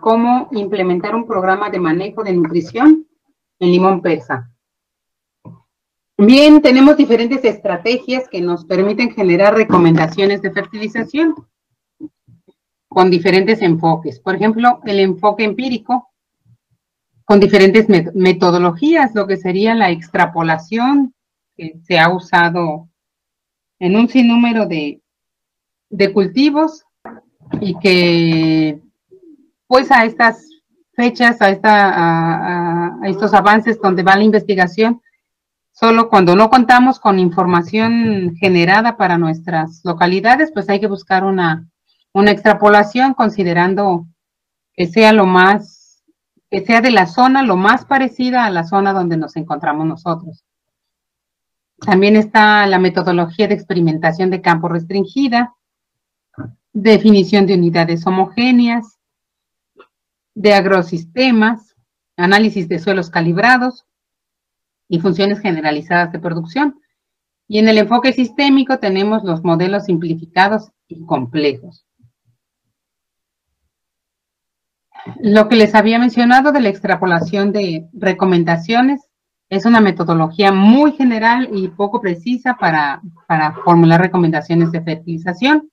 cómo implementar un programa de manejo de nutrición en limón persa. Bien, tenemos diferentes estrategias que nos permiten generar recomendaciones de fertilización con diferentes enfoques. Por ejemplo, el enfoque empírico con diferentes metodologías, lo que sería la extrapolación, que se ha usado en un sinnúmero de cultivos y que pues a estas fechas, a estos avances donde va la investigación, solo cuando no contamos con información generada para nuestras localidades, pues hay que buscar una extrapolación considerando que sea que sea de la zona lo más parecida a la zona donde nos encontramos nosotros. También está la metodología de experimentación de campo restringida, definición de unidades homogéneas, de agrosistemas, análisis de suelos calibrados y funciones generalizadas de producción. Y en el enfoque sistémico tenemos los modelos simplificados y complejos. Lo que les había mencionado de la extrapolación de recomendaciones es una metodología muy general y poco precisa para formular recomendaciones de fertilización.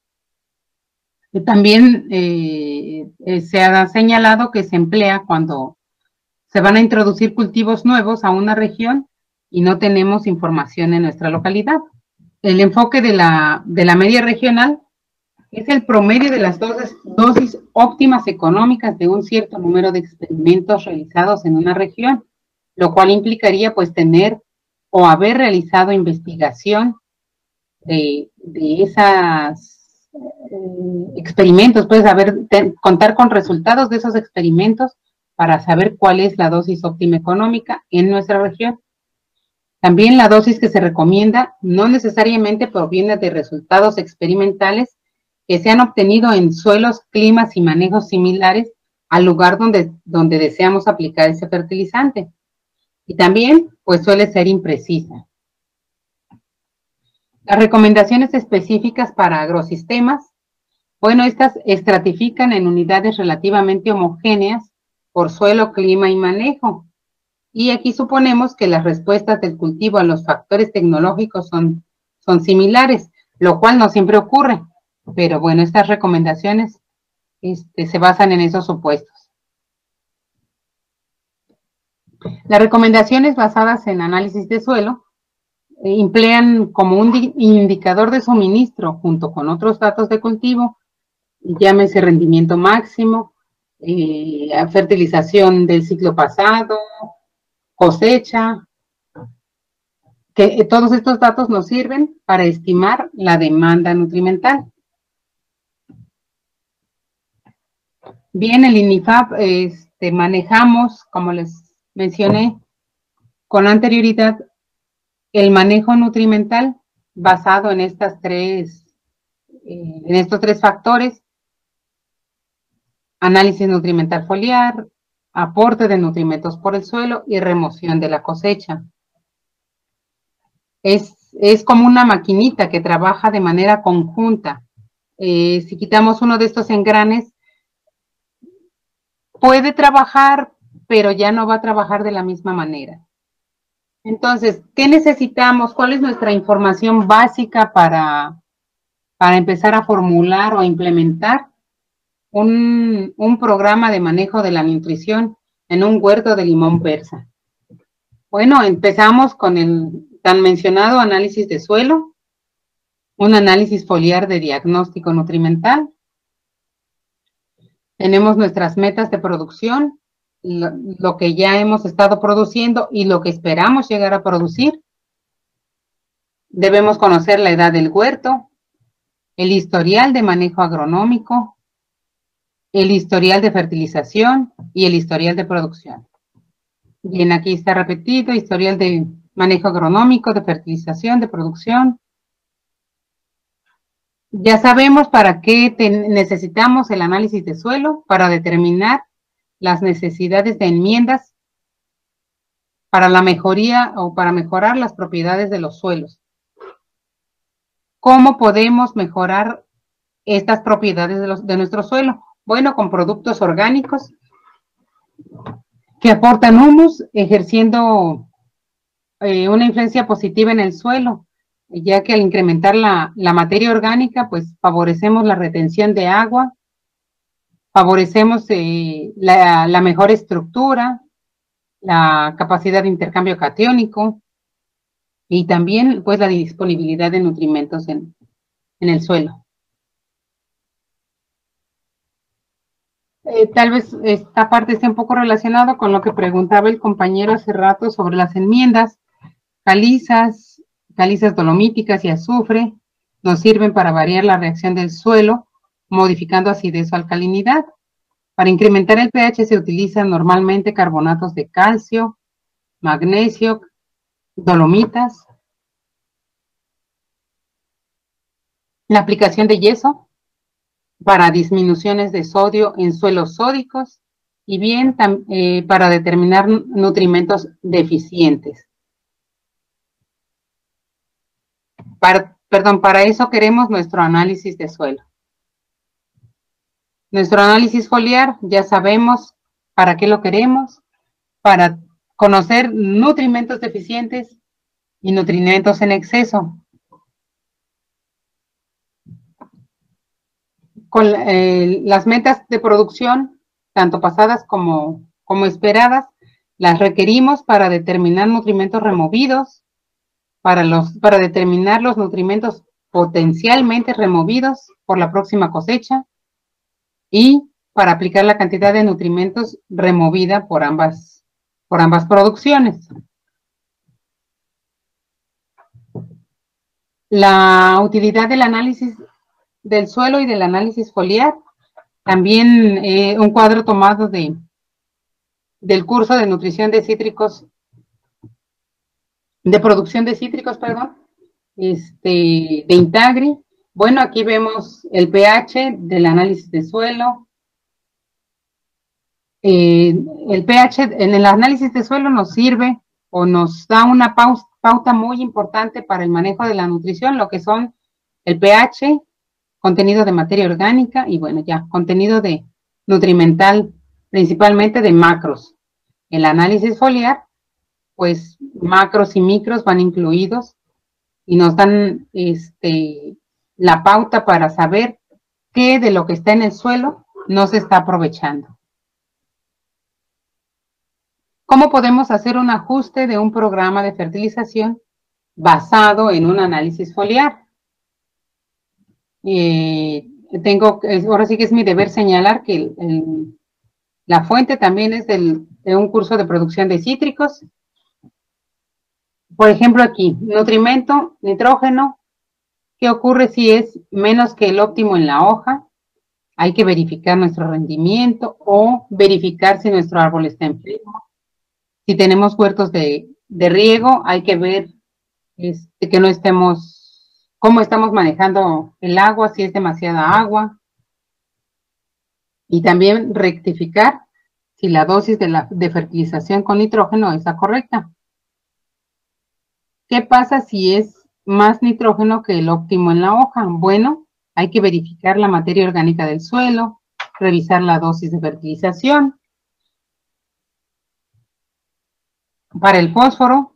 También se ha señalado que se emplea cuando se van a introducir cultivos nuevos a una región y no tenemos información en nuestra localidad. El enfoque de la media regional es el promedio de las dosis óptimas económicas de un cierto número de experimentos realizados en una región, lo cual implicaría pues tener o haber realizado investigación de esas experimentos, pues contar con resultados de esos experimentos para saber cuál es la dosis óptima económica en nuestra región. También la dosis que se recomienda no necesariamente proviene de resultados experimentales que se han obtenido en suelos, climas y manejos similares al lugar donde deseamos aplicar ese fertilizante. Y también, pues suele ser imprecisa. Las recomendaciones específicas para agrosistemas, bueno, estas estratifican en unidades relativamente homogéneas por suelo, clima y manejo. Y aquí suponemos que las respuestas del cultivo a los factores tecnológicos son similares, lo cual no siempre ocurre. Pero bueno, estas recomendaciones se basan en esos supuestos. Las recomendaciones basadas en análisis de suelo emplean como un indicador de suministro junto con otros datos de cultivo, llámese rendimiento máximo, fertilización del ciclo pasado, cosecha, que todos estos datos nos sirven para estimar la demanda nutrimental. Bien, el INIFAP manejamos, como les mencioné con anterioridad, el manejo nutrimental basado en estos tres factores: análisis nutrimental foliar, aporte de nutrimentos por el suelo y remoción de la cosecha. Es como una maquinita que trabaja de manera conjunta. Si quitamos uno de estos engranes, puede trabajar, pero ya no va a trabajar de la misma manera. Entonces, ¿qué necesitamos? ¿Cuál es nuestra información básica para empezar a formular o a implementar un programa de manejo de la nutrición en un huerto de limón persa? Bueno, empezamos con el tan mencionado análisis de suelo, un análisis foliar de diagnóstico nutrimental. Tenemos nuestras metas de producción, lo que ya hemos estado produciendo y lo que esperamos llegar a producir. Debemos conocer la edad del huerto, el historial de manejo agronómico, el historial de fertilización y el historial de producción. Bien, aquí está repetido: historial de manejo agronómico, de fertilización, de producción. Ya sabemos para qué necesitamos el análisis de suelo, para determinar las necesidades de enmiendas para la mejoría o para mejorar las propiedades de los suelos. ¿Cómo podemos mejorar estas propiedades de nuestro suelo? Bueno, con productos orgánicos que aportan humus, ejerciendo una influencia positiva en el suelo, ya que al incrementar la materia orgánica, pues favorecemos la retención de agua, favorecemos la mejor estructura, la capacidad de intercambio catiónico y también pues la disponibilidad de nutrimentos en el suelo. Tal vez esta parte esté un poco relacionada con lo que preguntaba el compañero hace rato sobre las enmiendas. Calizas dolomíticas y azufre nos sirven para variar la reacción del suelo, modificando acidez o alcalinidad. Para incrementar el pH se utilizan normalmente carbonatos de calcio, magnesio, dolomitas. La aplicación de yeso para disminuciones de sodio en suelos sódicos y bien para determinar nutrimentos deficientes. Para eso queremos nuestro análisis de suelo. Nuestro análisis foliar, ya sabemos para qué lo queremos, para conocer nutrimentos deficientes y nutrimentos en exceso. Con las metas de producción, tanto pasadas como esperadas, las requerimos para determinar nutrimentos removidos, para determinar los nutrimentos potencialmente removidos por la próxima cosecha y para aplicar la cantidad de nutrimentos removida por ambas producciones. La utilidad del análisis del suelo y del análisis foliar, también un cuadro tomado del curso de nutrición de cítricos, de producción de cítricos, perdón, de Intagri. Bueno, aquí vemos el pH del análisis de suelo. El pH en el análisis de suelo nos sirve o nos da una pauta muy importante para el manejo de la nutrición, lo que son el pH, contenido de materia orgánica y bueno, ya, contenido de nutrimental, principalmente de macros. El análisis foliar, pues macros y micros van incluidos y nos dan la pauta para saber qué de lo que está en el suelo no se está aprovechando. ¿Cómo podemos hacer un ajuste de un programa de fertilización basado en un análisis foliar? Ahora sí que es mi deber señalar que la fuente también es de un curso de producción de cítricos. Por ejemplo, aquí, nutrimento, nitrógeno. ¿Qué ocurre si es menos que el óptimo en la hoja? Hay que verificar nuestro rendimiento o verificar si nuestro árbol está enfermo. Si tenemos huertos de riego, hay que ver que no estemos, cómo estamos manejando el agua, si es demasiada agua. Y también rectificar si la dosis de fertilización con nitrógeno es la correcta. ¿Qué pasa si es más nitrógeno que el óptimo en la hoja? Bueno, hay que verificar la materia orgánica del suelo, revisar la dosis de fertilización. Para el fósforo,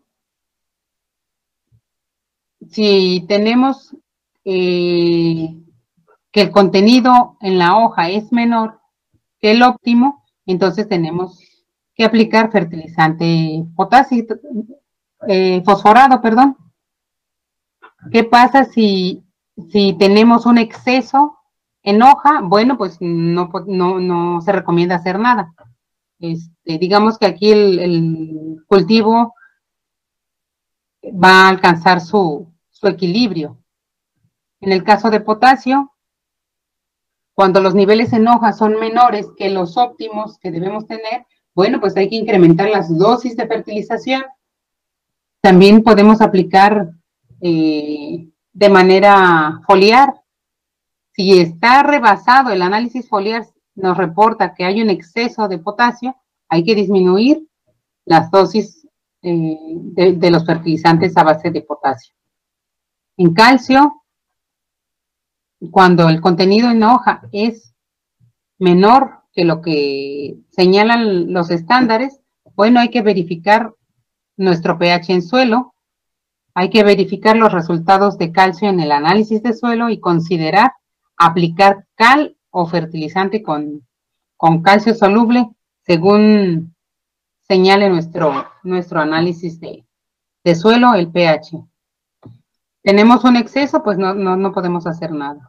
si tenemos que el contenido en la hoja es menor que el óptimo, entonces tenemos que aplicar fertilizante fosforado, perdón. ¿Qué pasa si tenemos un exceso en hoja? Bueno, pues no se recomienda hacer nada. Digamos que aquí el cultivo va a alcanzar su equilibrio. En el caso de potasio, cuando los niveles en hoja son menores que los óptimos que debemos tener, bueno, pues hay que incrementar las dosis de fertilización. También podemos aplicar de manera foliar. Si está rebasado, el análisis foliar nos reporta que hay un exceso de potasio, hay que disminuir las dosis de los fertilizantes a base de potasio. En calcio, cuando el contenido en hoja es menor que lo que señalan los estándares, bueno, hay que verificar nuestro pH en suelo, hay que verificar los resultados de calcio en el análisis de suelo y considerar aplicar cal o fertilizante con calcio soluble según señale nuestro análisis de suelo, el pH. Tenemos un exceso, pues no podemos hacer nada.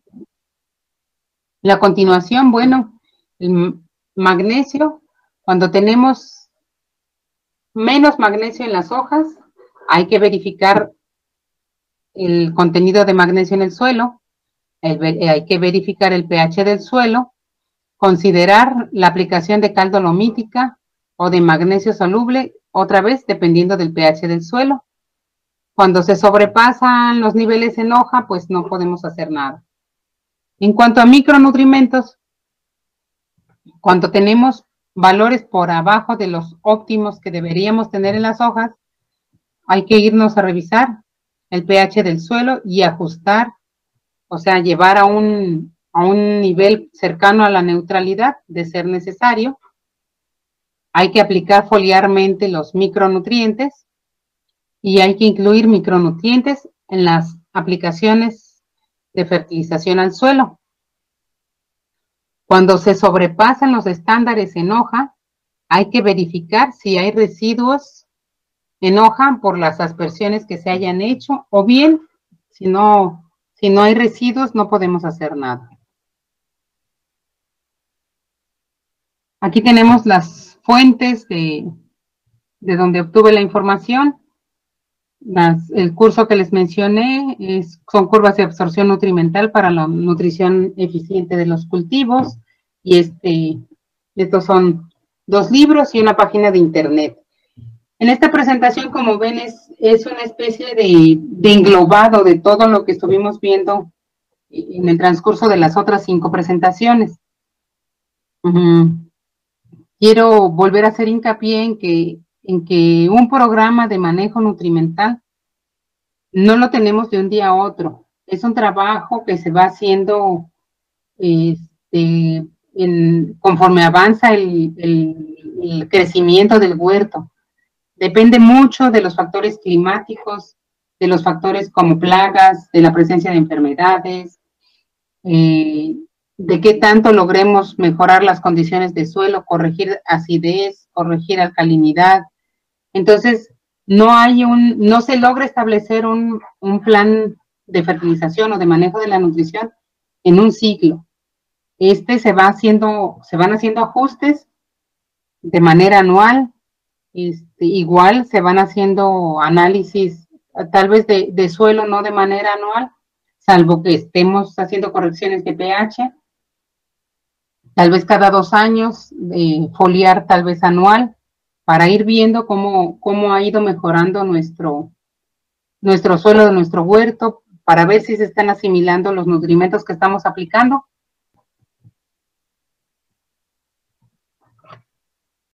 La continuación, bueno, el magnesio, cuando tenemos menos magnesio en las hojas, hay que verificar el contenido de magnesio en el suelo, hay que verificar el pH del suelo, considerar la aplicación de cal dolomítica o de magnesio soluble, otra vez dependiendo del pH del suelo. Cuando se sobrepasan los niveles en hoja, pues no podemos hacer nada. En cuanto a micronutrimentos, cuando tenemos valores por abajo de los óptimos que deberíamos tener en las hojas, hay que irnos a revisar el pH del suelo y ajustar, o sea, llevar a un nivel cercano a la neutralidad, de ser necesario. Hay que aplicar foliarmente los micronutrientes y hay que incluir micronutrientes en las aplicaciones de fertilización al suelo. Cuando se sobrepasan los estándares en hoja, hay que verificar si hay residuos en hoja por las aspersiones que se hayan hecho, o bien, si no hay residuos, no podemos hacer nada. Aquí tenemos las fuentes de donde obtuve la información. El curso que les mencioné son curvas de absorción nutrimental para la nutrición eficiente de los cultivos, y estos son 2 libros y una página de internet. En esta presentación, como ven, es una especie de englobado de todo lo que estuvimos viendo en el transcurso de las otras 5 presentaciones. Quiero volver a hacer hincapié en que un programa de manejo nutrimental no lo tenemos de un día a otro. Es un trabajo que se va haciendo conforme avanza el crecimiento del huerto. Depende mucho de los factores climáticos, de los factores como plagas, de la presencia de enfermedades, de qué tanto logremos mejorar las condiciones de suelo, corregir acidez, corregir alcalinidad. Entonces, no se logra establecer un plan de fertilización o de manejo de la nutrición en un ciclo. Se van haciendo ajustes de manera anual. Igual se van haciendo análisis, tal vez de suelo, no de manera anual, salvo que estemos haciendo correcciones de pH, tal vez cada 2 años, foliar tal vez anual, para ir viendo cómo ha ido mejorando nuestro suelo de nuestro huerto, para ver si se están asimilando los nutrimentos que estamos aplicando